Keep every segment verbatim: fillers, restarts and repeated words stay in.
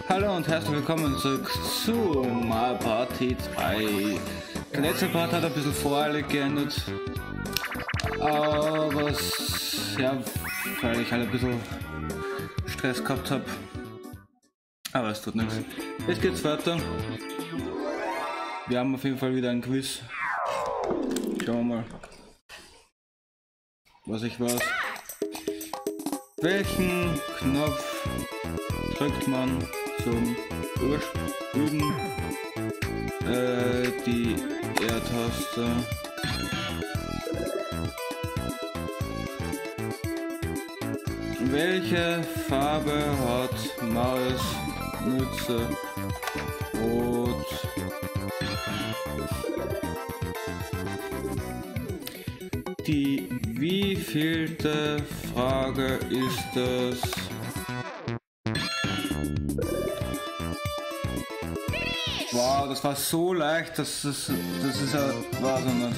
Hallo und herzlich willkommen zurück zu Mario Party zwei. Der letzte Part hat ein bisschen voreilig geendet. Aber es, ja, weil ich halt ein bisschen Stress gehabt habe. Aber es tut nichts. Jetzt geht's weiter. Wir haben auf jeden Fall wieder ein Quiz. Schauen wir mal, was ich weiß. Welchen Knopf drückt man zum Überspülen? Äh, die R-Taste. Welche Farbe hat Marios Mütze? Rot. Die wievielte Frage ist es? Wow, das war so leicht, das ist, das ist ja, war so nicht.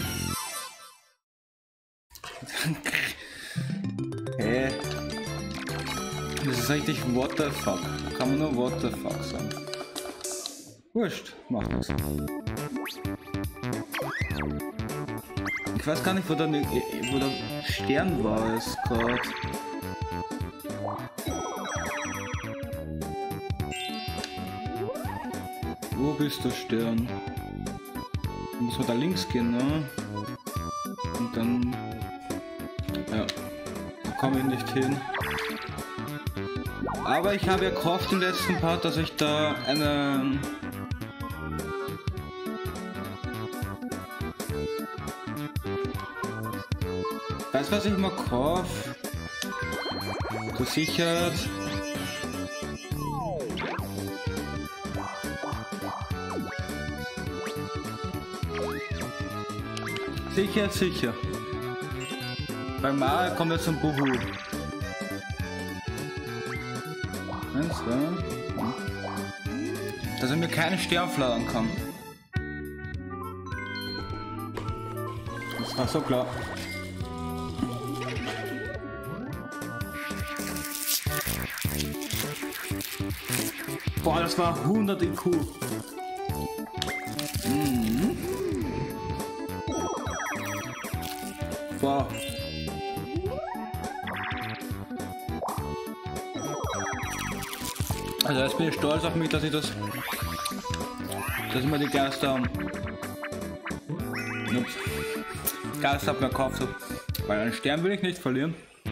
Hä? Das ist richtig what the fuck. Kann man nur what the fuck sagen. Wurscht, macht das. Ich weiß gar nicht, wo der, wo der Stern war es gerade. Wo bist du, Stern? Muss man da links gehen, ne? Und dann... Ja, da komme ich nicht hin. Aber ich habe ja gehofft im letzten Part, dass ich da eine... Weißt du, was ich mal kaufe? Gesichert. Sicher, sicher. Bei Mario kommt jetzt ein Buhu. Eins, zwei. Dass er mir keine Stern flattern kann. Das war so klar. Boah, das war hundert I Q. Mhm. Boah. Also jetzt bin ich stolz auf mich, dass ich das... dass ich mir die Geister... Ups. Geister hab mir gekauft. Weil einen Stern will ich nicht verlieren.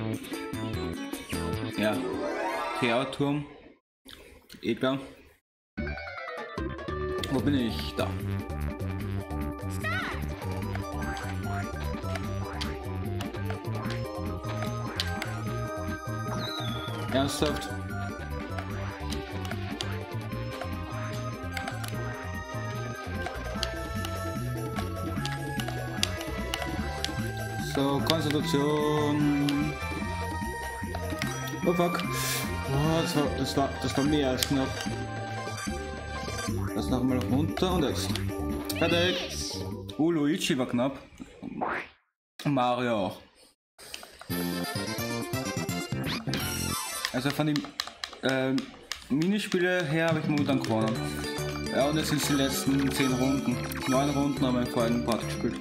Ja. Theaturm. Eh klar. Wo bin ich? Da. Ernsthaft? So, Konzentration. Oh fuck. Oh, das war, das war, das war mehr als knapp. Das nochmal runter und jetzt. Fertig. Oh, Luigi war knapp. Mario auch. Also von den äh, Minispiele her habe ich momentan gewonnen. Ja, und jetzt sind es die letzten zehn Runden. neun Runden haben wir im vorigen Part gespielt.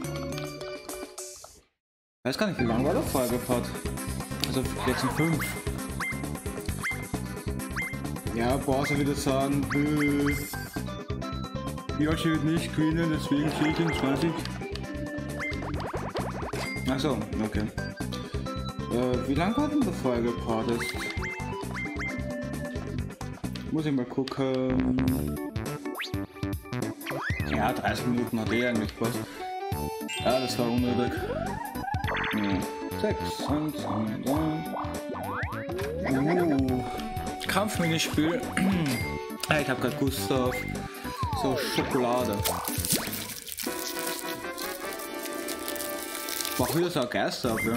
Ich weiß gar nicht, wie lange war der vorige Part? Also jetzt sind fünf. Ja, Bowser wieder sagen, äh, Yoshi wird nicht gewinnen, deswegen vierundzwanzig. Achso, okay. Äh, wie lange war denn der vorige Part jetzt? Muss ich mal gucken. Ja, dreißig Minuten hat er eigentlich gepasst. Ja, das war unnötig. Ja, sechs, eins, zwei, drei. Uh. Kampfminispiel. Ich habe gerade Lust auf so Schokolade. Mach wieder so ein Geist dafür.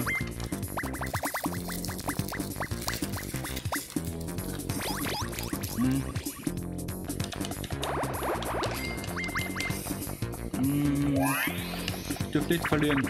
Hm. Hm. Ich dürfte nicht verlieren.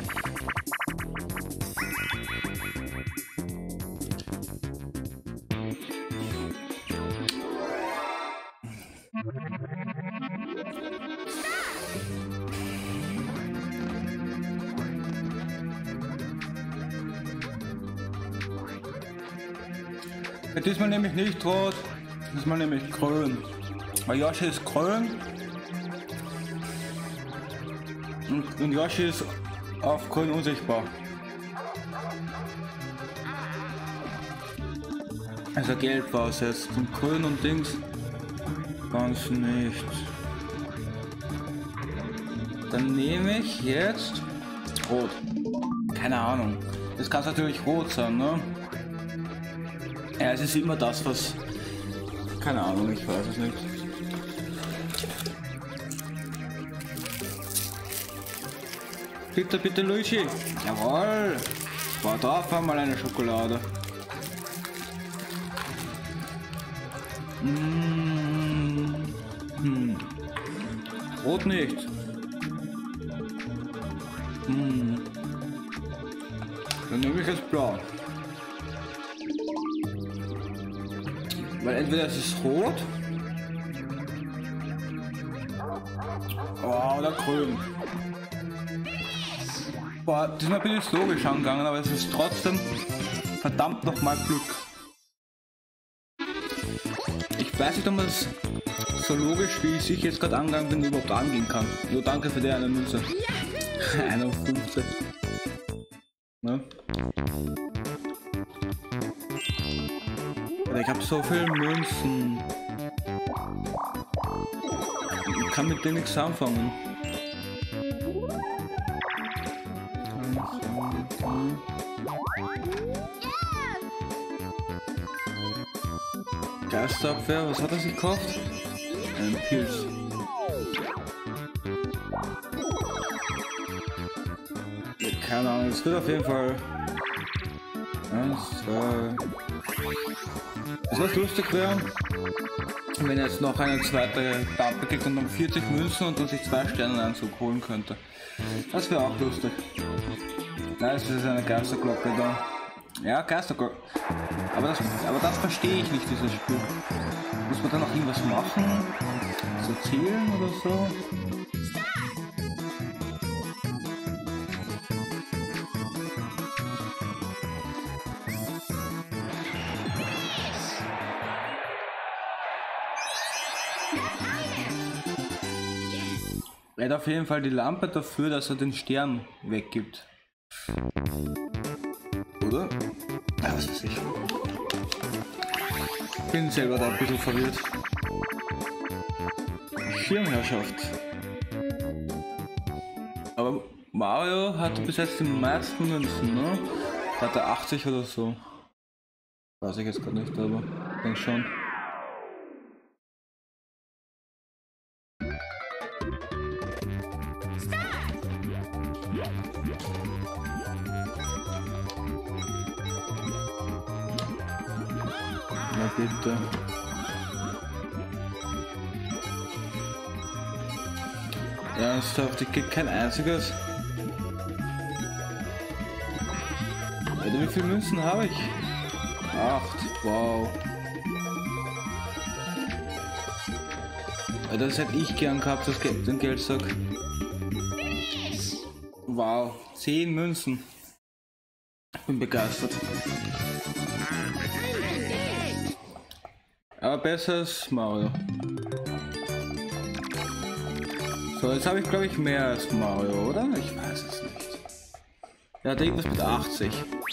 Ja, diesmal nehme ich nicht rot, diesmal nehme ich grün. Weil Yoshi ist grün und, und Yoshi ist auf grün unsichtbar. Also gelb war es jetzt und grün und Dings ganz nicht. Dann nehme ich jetzt rot. Keine Ahnung. Das kann natürlich rot sein, ne? Ja, es ist immer das, was... Keine Ahnung, ich weiß es nicht. Bitte, bitte, Luigi. Jawohl. War drauf einmal eine Schokolade. Mmh. Hm. Rot nicht. Hm. Dann nehme ich jetzt blau. Weil entweder es ist rot oh, oder grün. Boah, diesmal bin ich logisch angegangen, aber es ist trotzdem verdammt nochmal Glück. Ich weiß nicht, ob man es so logisch, wie ich sich jetzt gerade angegangen bin, überhaupt angehen kann. Nur danke für die eine Münze. einundfünfzig. Ne? Ich habe so viele Münzen. Ich kann mit denen nichts anfangen. Geisterabwehr, was hat er sich gekauft? Ein Pilz. Keine Ahnung, es wird auf jeden Fall. Eins, zwei. Es wird lustig werden, wenn er jetzt noch eine zweite Lampe kriegt und dann vierzig Münzen und dann sich zwei Sternenanzug holen könnte. Das wäre auch lustig. Nein, es ist eine Geisterglocke da. Ja, Geisterglocke. Aber das, aber das verstehe ich nicht, dieses Spiel. Muss man da noch irgendwas machen? So zählen oder so? Er hat auf jeden Fall die Lampe dafür, dass er den Stern weggibt. Oder? Ja, was weiß ich. Bin selber da ein bisschen verwirrt. Schirmherrschaft. Aber Mario hat bis jetzt die meisten Münzen, ne? Hat er achtzig oder so. Weiß ich jetzt gerade nicht, aber ich denke schon. Na bitte. Ernsthaft, ich krieg kein einziges. Alter, wie viele Münzen habe ich? Acht, wow. Alter, das hätte ich gern gehabt, das Geld, den Geldsack. Wow, zehn Münzen. Ich bin begeistert. Aber besser als Mario. So, jetzt habe ich glaube ich mehr als Mario, oder? Ich weiß es nicht. Er hat irgendwas mit achtzig.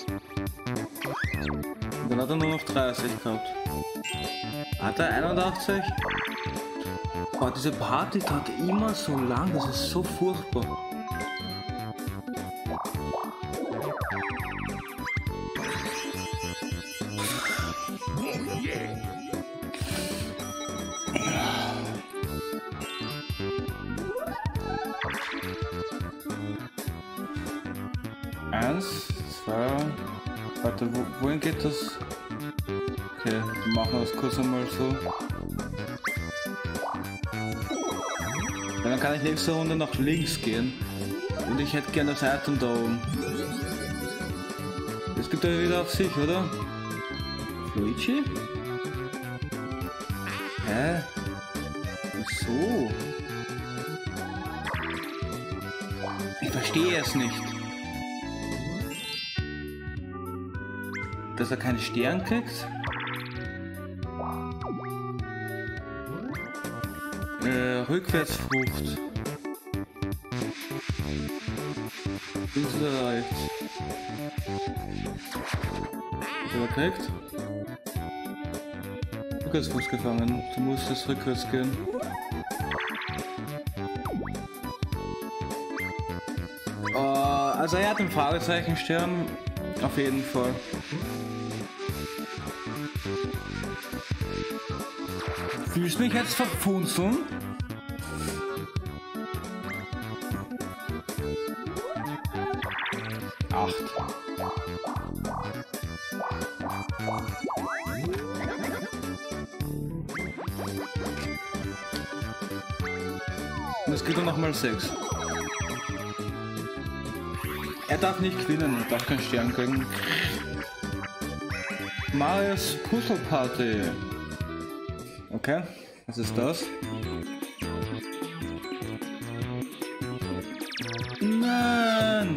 Und dann hat er nur noch dreißig gehabt. Hat er einundachtzig? Oh, diese Party dauert immer so lang, das ist so furchtbar. Eins, zwei, warte, wo, wohin geht das? Okay, wir machen das kurz einmal so. Ja, dann kann ich nächste Runde nach links gehen. Und ich hätte gerne das Item da oben. Das gibt er wieder auf sich, oder? Luigi? Hä? Wieso? Ich verstehe es nicht. Dass er keinen Stern kriegt? Äh, Rückwärtsfrucht. Ist erreicht. Er kriegt. Rückwärtsfuß gefangen. Du musst es rückwärts gehen. Uh, also er hat einen Fragezeichenstern. Auf jeden Fall. Fühlst du mich jetzt verfunzeln? Acht. Und es geht dann nochmal sechs. Er darf nicht gewinnen, er darf keinen Stern kriegen. Marios Puzzle Party. Okay, was ist das? Nein!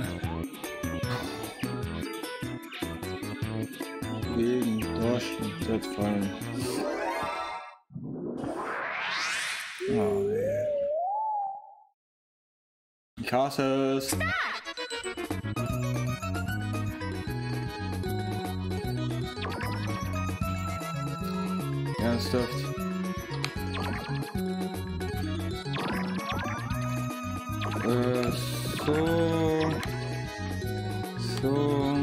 Wegen Dorschen, dort fallen. Oh, nee. Ich hasse es. Ernsthaft. Äh, so. So.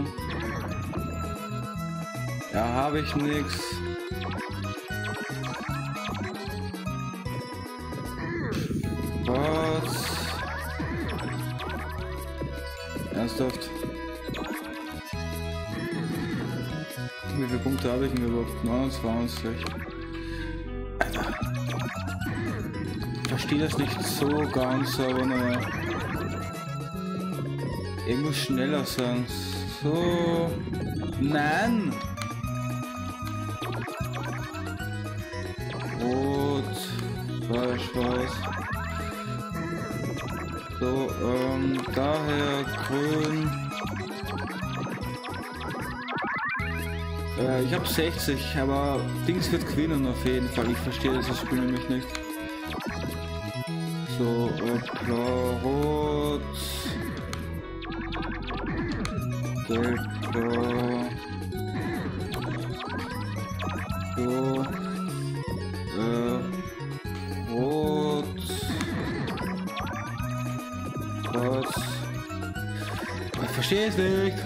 Ja, habe ich nix. Was? Ernsthaft? Wie viele Punkte habe ich denn überhaupt? neunundzwanzig. Alter. Ich verstehe das nicht so ganz, aber naja. Ich muss schneller sein. So. Nein! Rot. Weiß, weiß. So, ähm, daher grün. Äh, ich habe sechzig, aber Dings wird gewinnen auf jeden Fall. Ich verstehe das Spiel nämlich nicht. So, äh, blau, rot. Gelb, blau. So. Äh, rot. Was? Ich verstehe es nicht.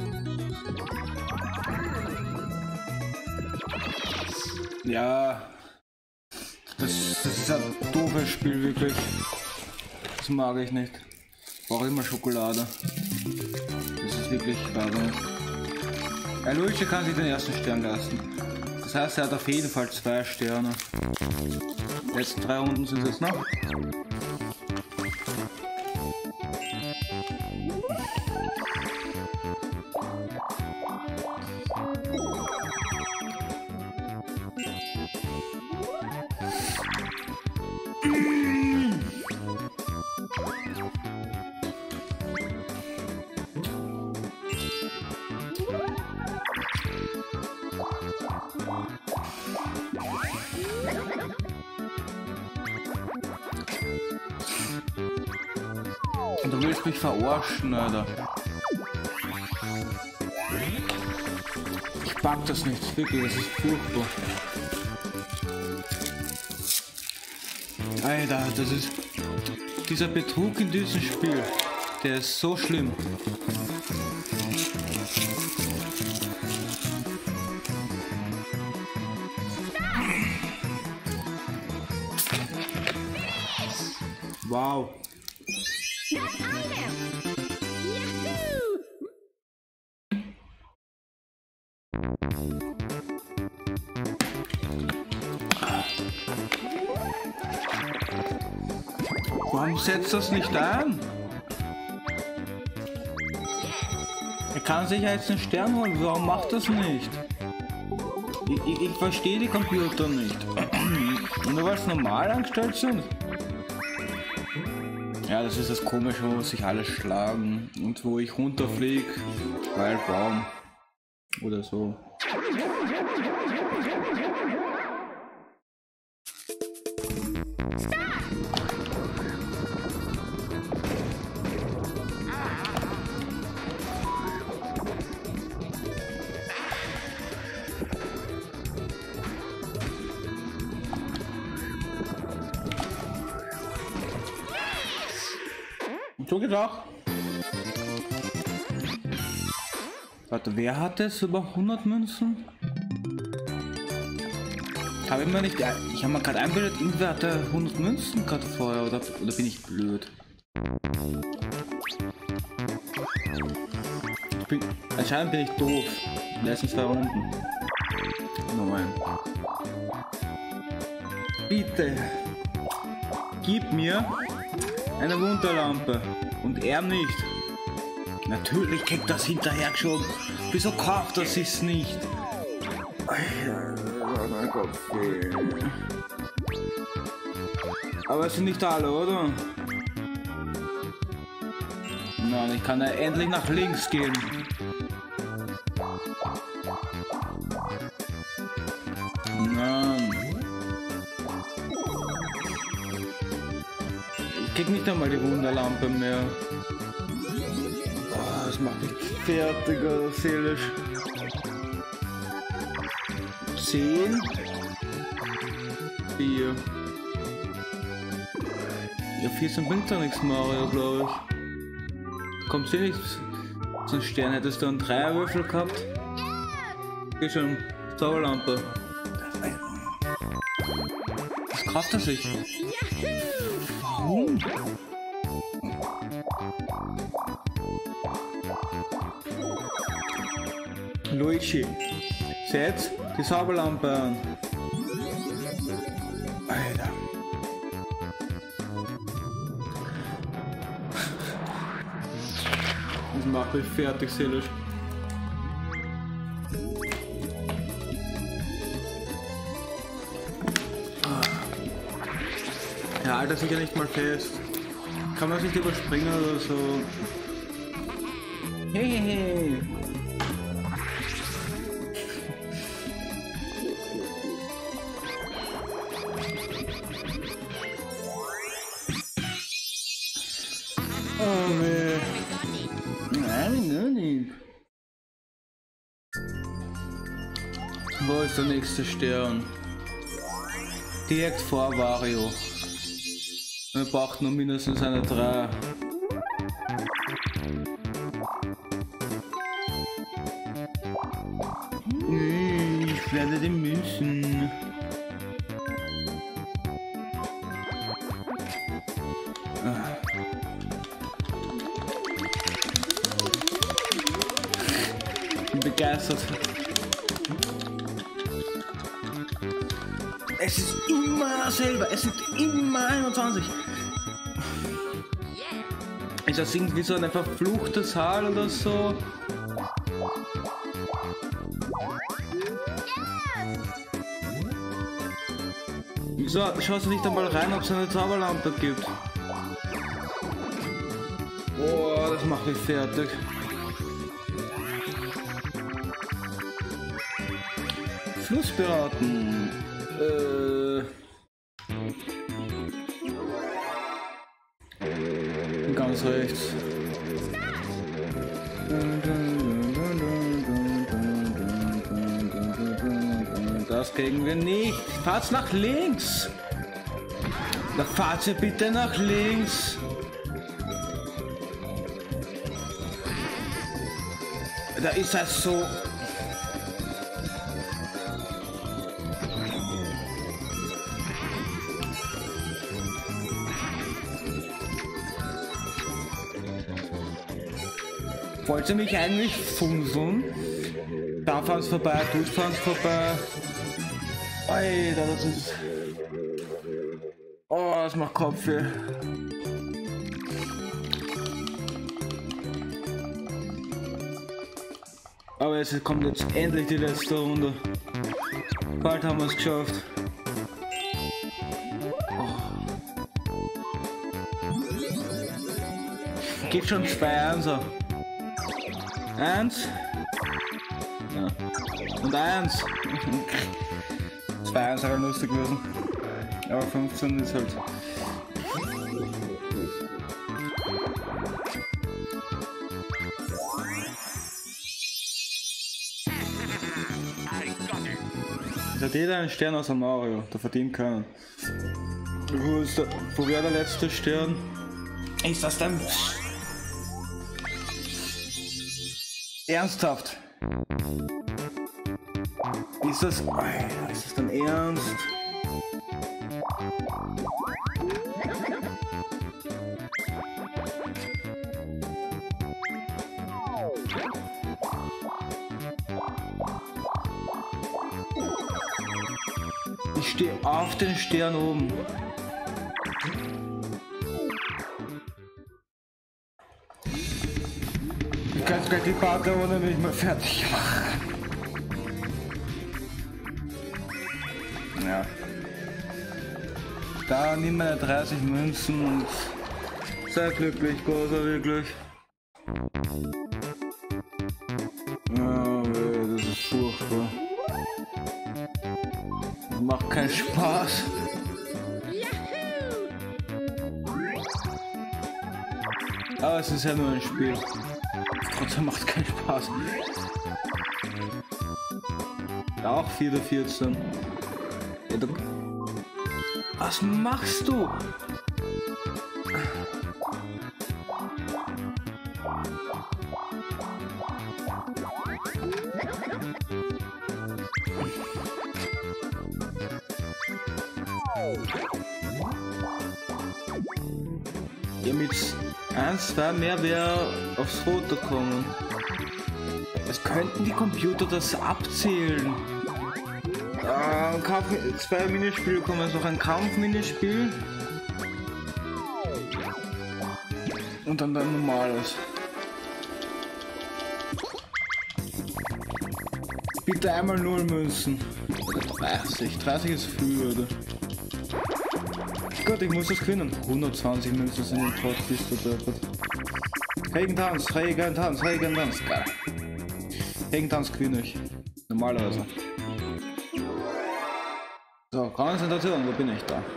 Ja, das, das ist ein doofes Spiel, wirklich. Das mag ich nicht. Ich brauche immer Schokolade. Das ist wirklich schade. Ja, Luigi kann sich den ersten Stern leisten. Das heißt, er hat auf jeden Fall zwei Sterne. Die letzten drei Runden sind es jetzt noch. Und du willst mich verarschen, Alter. Ich pack das nicht, wirklich, das ist furchtbar. Alter, das ist... Dieser Betrug in diesem Spiel, der ist so schlimm. Wow. Warum setzt das nicht an? Er kann sich jetzt einen Stern holen, warum macht das nicht? Ich, ich, ich verstehe die Computer nicht. Nur weil es normal angestellt sind. Ja, das ist das Komische, wo sich alle schlagen und wo ich runterfliege, weil Baum oder so. So gedacht. Warte, wer hat es über hundert Münzen? Habe ich mir nicht. Ich habe mir gerade eingebildet, irgendwer hatte hundert Münzen gerade vorher, oder, oder bin ich blöd? Ich bin, anscheinend bin ich doof. Die letzten zwei Runden. Nein. Bitte. Gib mir eine Wunderlampe. Und er nicht. Natürlich kriegt das hinterher geschoben. Wieso kauft das es nicht? Mein Gott. Aber es sind nicht alle, oder? Nein, ich kann ja endlich nach links gehen. Nein. Ich krieg nicht einmal die Wunderlampe mehr. Oh, das macht mich fertig, oder seelisch. Zehn. Vier. Ja, vierzehn bringt ja nichts, Mario, glaube ich. Kommt eh nichts. So ein Stern hättest du einen Dreierwürfel gehabt. Geh schon, Zauberlampe. Was kauft er sich? Warum? Luigi, setz die Zauberlampe an. Alter. Das macht mich fertig, seelisch. Ja, Alter, sicher nicht mal fest. Kann man das nicht überspringen oder so? Hey, hey, hey. Oh, nee. Nein, nein, nicht. Wo ist der nächste Stern? Direkt vor Wario. Wir brauchen nur mindestens eine drei. Ich werde die Münzen. Ich bin begeistert. Es ist immer dasselbe, es sind immer einundzwanzig. Ist das irgendwie so eine verfluchte Zahl oder so? Wieso schaust du nicht einmal rein, ob es eine Zauberlampe gibt? Boah, das macht mich fertig. Flusspiraten. Äh. Ganz rechts. Das kriegen wir nicht. Fahrt's nach links. Da fahrt ihr bitte nach links. Da ist das so. Wollt ihr mich eigentlich funseln? Da fahren's vorbei, dort fahren's vorbei. Alter, das ist... Oh, das macht Kopfweh. Aber es kommt jetzt endlich die letzte Runde. Bald haben wir es geschafft. Geht schon zwei Einser. Eins. Ja. Und eins. Zwei Einser wäre lustig gewesen. Aber fünfzehn ist halt. Es hat jeder einen Stern außer Mario, der verdient keinen. Wo ist der, wo wäre der letzte Stern? Ist das denn ernsthaft? Ist das, ist das denn ernst? Ich stehe auf den Stern oben. Ich kann gleich die Party ohne mich mehr fertig machen. Ja. Da nimm meine dreißig Münzen und sei glücklich, Großer, wirklich. Ja, das ist furchtbar. Das macht keinen Spaß. Aber es ist ja nur ein Spiel. Trotzdem macht es keinen Spaß. Auch vier vierzehn. Ja, du... Was machst du? Ja, mit eins, zwei mehr wäre aufs Rote kommen. Es könnten die Computer das abzählen. Äh, Kampf, zwei Minispiele kommen, jetzt noch ein Kampfminispiel. Und dann ein normales. Bitte einmal null Münzen. dreißig, dreißig ist viel, oder? Gott, ich muss das gewinnen. hundertzwanzig Münzen sind im Trotz, bist du deppert. Regentanz, Regentanz, Regentanz. Geil. Regentanz gewinne ich. Normalerweise. So, Konzentration, wo bin ich da?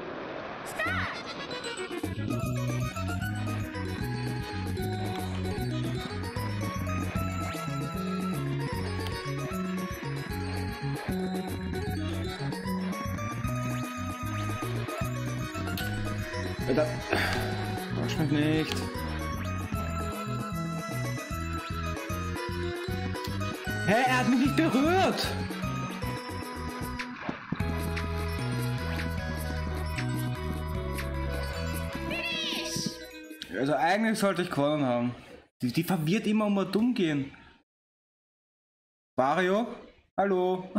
Alter, wasch mich nicht. Hä, hey, er hat mich nicht berührt! Also eigentlich sollte ich gewonnen haben. Die, die verwirrt immer um mal dumm gehen. Wario? Hallo?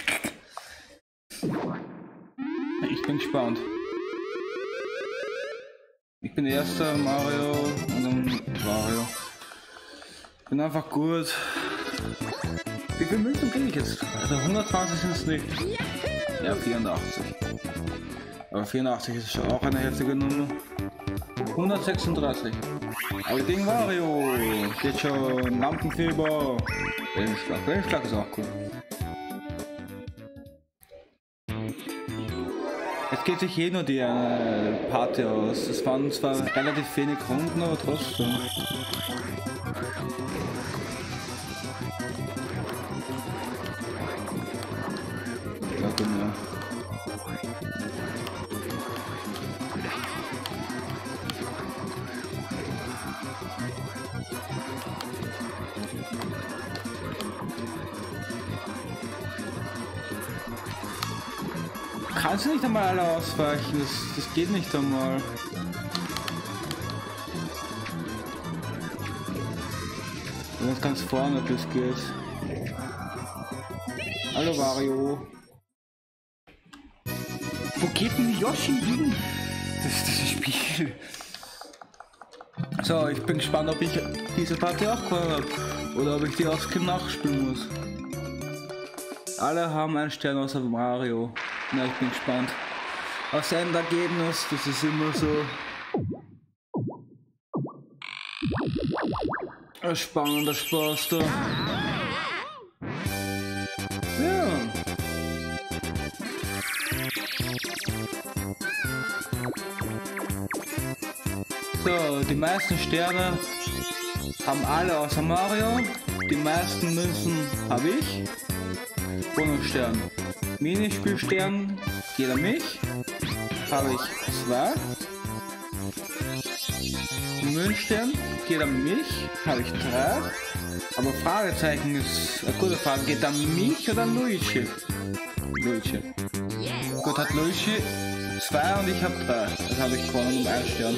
Ich bin gespannt. Ich bin erster Mario und dann Wario. Ich bin einfach gut. Wie viele Münzen kriege ich jetzt? Also hundertzwanzig sind es nicht. Ja, vierundachtzig. Aber vierundachtzig ist schon auch eine heftige Nummer. hundertsechsunddreißig. Aber gegen Wario. Geht schon. Lampenfieber. Wellenschlag. Wellenschlag ist auch cool. Jetzt geht sich eh nur die äh, Party aus. Es waren zwar relativ wenig Runden, aber trotzdem. Ja, genau. Kannst du nicht einmal alle ausweichen? Das, das geht nicht einmal. Wenn es ganz vorne das geht. Hallo Wario. Wo geht denn Yoshi hin? Das ist das Spiel. So, ich bin gespannt, ob ich diese Party auch gewonnen habe. Oder ob ich die aus Kim nachspielen muss. Alle haben einen Stern außer Mario. Na, ich bin gespannt. Aus dem Endergebnis, das ist immer so ein spannender Spaß da. Ja. So, die meisten Sterne haben alle außer Mario. Die meisten Münzen habe ich. Bonusstern. Minispielstern geht an mich. Habe ich zwei. Münzstern geht an mich. Habe ich drei. Aber Fragezeichen ist eine gute Frage. Geht an mich oder an Luigi? Luigi. Gut, hat Luigi zwei und ich habe drei. Das habe ich gewonnen um einen Stern.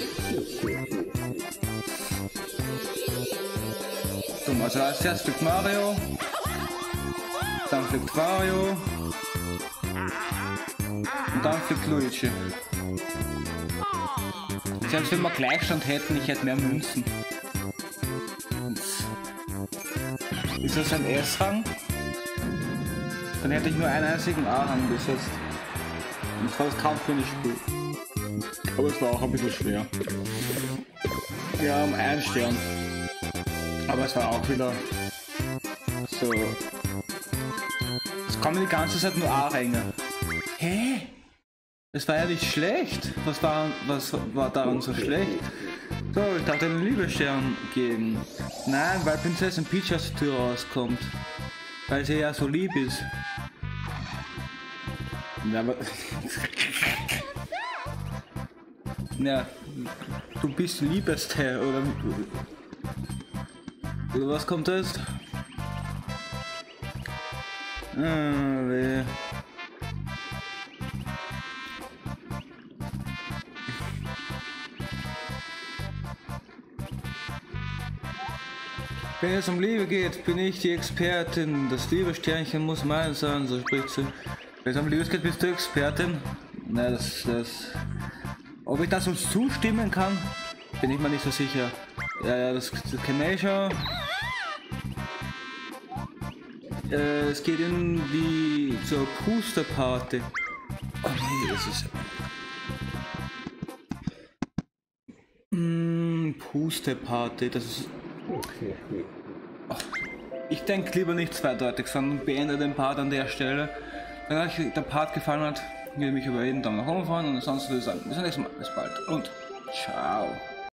Dumm, also als erstes fliegt Mario. Dann fliegt Wario. Und dann fliegt Luigi. Selbst wenn wir Gleichstand hätten, ich hätte mehr Münzen. Ist das ein S-Rang? Dann hätte ich nur einen einzigen A-Rang bis jetzt. Und das war das Kampfminispiel. Aber es war auch ein bisschen schwer. Wir haben einen Stern. Aber es war auch wieder so. Es kommen die ganze Zeit nur A-Ränge. Hä? Es war ja nicht schlecht. Was war, was war daran so schlecht? So, ich dachte einen Liebesstern geben. Nein, weil Prinzessin Peach aus der Tür rauskommt. Weil sie ja so lieb ist. Ja, aber... ja, du bist Liebeste, oder... Oder was kommt jetzt? Ah, weh. Wenn es um Liebe geht, bin ich die Expertin. Das Liebesternchen muss mein sein, so spricht sie. Wenn es um Liebe geht, bist du Expertin. Na, das, das... Ob ich das uns zustimmen kann, bin ich mir nicht so sicher. Ja, ja, das, das kenne ich schon. Äh, es geht in die zur Pusterparty. Oh nee, das ist... Mm, Pusterparty, das ist... Oh. Ich denke lieber nicht zweideutig, sondern beende den Part an der Stelle. Wenn euch der Part gefallen hat, würde ich mich über jeden Daumen nach oben freuen und ansonsten würde ich sagen, bis zum nächsten Mal, bis bald und ciao.